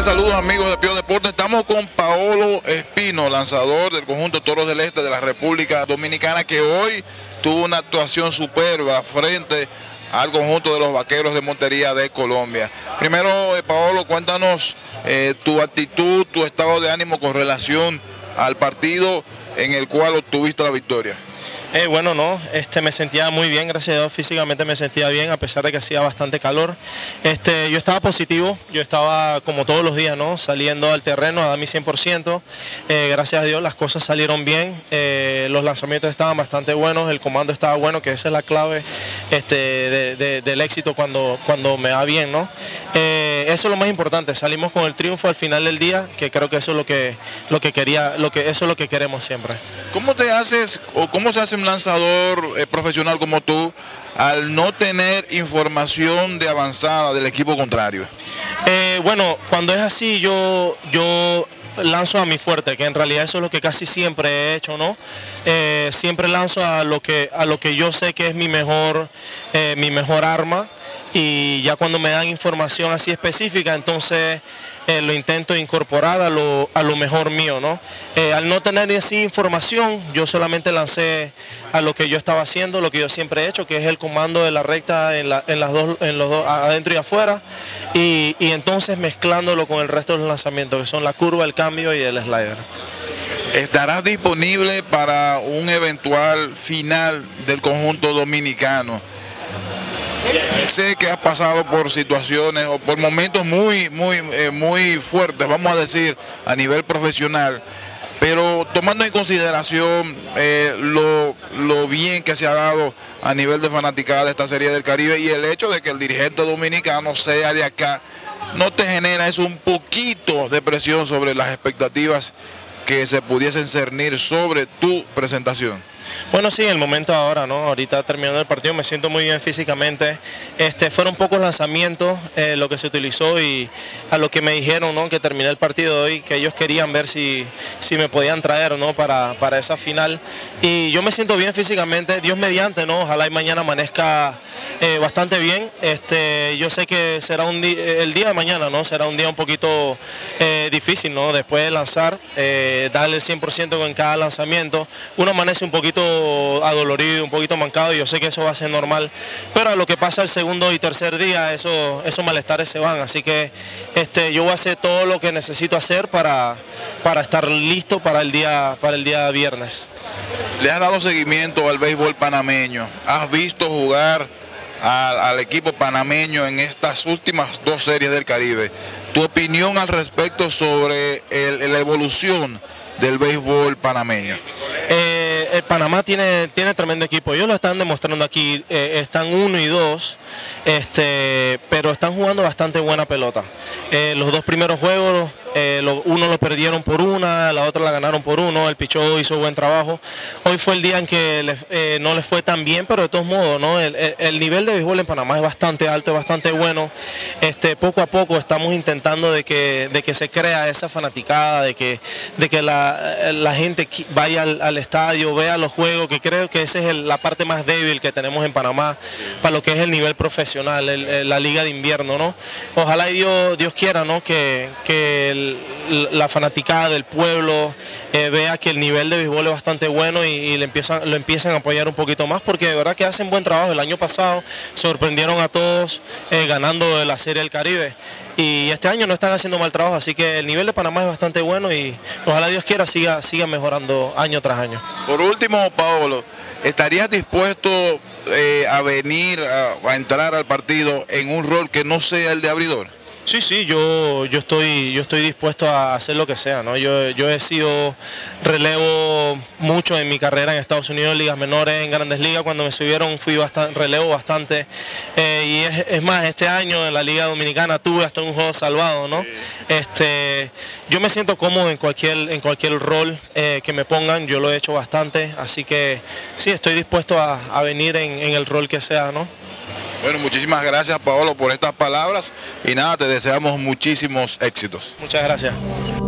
Saludos amigos de Pío Deportes. Estamos con Paolo Espino, lanzador del conjunto Toros del Este de la República Dominicana, que hoy tuvo una actuación superba frente al conjunto de los Vaqueros de Montería de Colombia. Primero, Paolo, cuéntanos tu actitud, tu estado de ánimo con relación al partido en el cual obtuviste la victoria. Bueno, me sentía muy bien, gracias a Dios, físicamente me sentía bien, a pesar de que hacía bastante calor. Yo estaba positivo, yo estaba como todos los días, saliendo al terreno a dar mi 100%. Gracias a Dios las cosas salieron bien, los lanzamientos estaban bastante buenos, el comando estaba bueno, que esa es la clave del éxito cuando me va bien, eso es lo más importante, salimos con el triunfo al final del día, que creo que eso es eso es lo que queremos siempre. ¿Cómo te haces o cómo se hace un lanzador profesional como tú al no tener información de avanzada del equipo contrario? Bueno, cuando es así yo lanzo a mi fuerte, que en realidad eso es lo que casi siempre he hecho, siempre lanzo a lo que yo sé que es mi mejor arma, y ya cuando me dan información así específica, entonces lo intento incorporar a lo mejor mío, al no tener así información, yo solamente lancé a lo que yo estaba haciendo, lo que yo siempre he hecho, que es el comando de la recta en los dos, adentro y afuera, y entonces mezclándolo con el resto de los lanzamientos, que son la curva, el cambio y el slider. ¿Estarás disponible para un eventual final del conjunto dominicano? Sé que has pasado por situaciones o por momentos muy fuertes, vamos a decir, a nivel profesional, pero tomando en consideración lo bien que se ha dado a nivel de fanaticada de esta Serie del Caribe y el hecho de que el dirigente dominicano sea de acá, ¿no te genera eso un poquito de presión sobre las expectativas que se pudiesen cernir sobre tu presentación? Bueno, sí, el momento ahora, ahorita terminando el partido me siento muy bien físicamente. Fueron pocos lanzamientos lo que se utilizó, y a lo que me dijeron, que terminé el partido de hoy, que ellos querían ver si me podían traer, para esa final. Y yo me siento bien físicamente, Dios mediante, ojalá y mañana amanezca bastante bien. Yo sé que será el día de mañana, será un día un poquito difícil, después de lanzar, darle el 100% en cada lanzamiento. Uno amanece un poquito adolorido, un poquito mancado, y yo sé que eso va a ser normal, pero a lo que pasa el segundo y tercer día, esos malestares se van, así que yo voy a hacer todo lo que necesito hacer para estar listo para el día viernes. ¿Le has dado seguimiento al béisbol panameño? ¿Has visto jugar al equipo panameño en estas últimas dos series del Caribe? ¿Tu opinión al respecto sobre la evolución del béisbol panameño? Panamá tiene tremendo equipo, ellos lo están demostrando aquí, están 1-2, pero están jugando bastante buena pelota. Los dos primeros juegos, uno lo perdieron por una, la otra la ganaron por uno, el pichó hizo buen trabajo. Hoy fue el día en que no les fue tan bien, pero de todos modos, el nivel de béisbol en Panamá es bastante alto, es bastante bueno. Poco a poco estamos intentando de que se crea esa fanaticada, de que la gente vaya al estadio, vea los juegos, que creo que esa es la parte más débil que tenemos en Panamá para lo que es el nivel profesional, la liga de invierno, Ojalá y Dios quiera, que la fanaticada del pueblo vea que el nivel de béisbol es bastante bueno y lo empiezan a apoyar un poquito más, porque de verdad que hacen buen trabajo. El año pasado sorprendieron a todos ganando la Serie del Caribe, y este año no están haciendo mal trabajo, así que el nivel de Panamá es bastante bueno, y ojalá Dios quiera siga mejorando año tras año. Por último, Paolo, ¿estarías dispuesto a venir a entrar al partido en un rol que no sea el de abridor? Sí, yo estoy dispuesto a hacer lo que sea, Yo he sido relevo mucho en mi carrera en Estados Unidos, en ligas menores, en grandes ligas. Cuando me subieron fui relevo bastante, y es más, este año en la Liga Dominicana tuve hasta un juego salvado, Yo me siento cómodo en cualquier rol que me pongan, yo lo he hecho bastante, así que sí, estoy dispuesto a venir en el rol que sea, Bueno, muchísimas gracias, Paolo, por estas palabras, y nada, te deseamos muchísimos éxitos. Muchas gracias.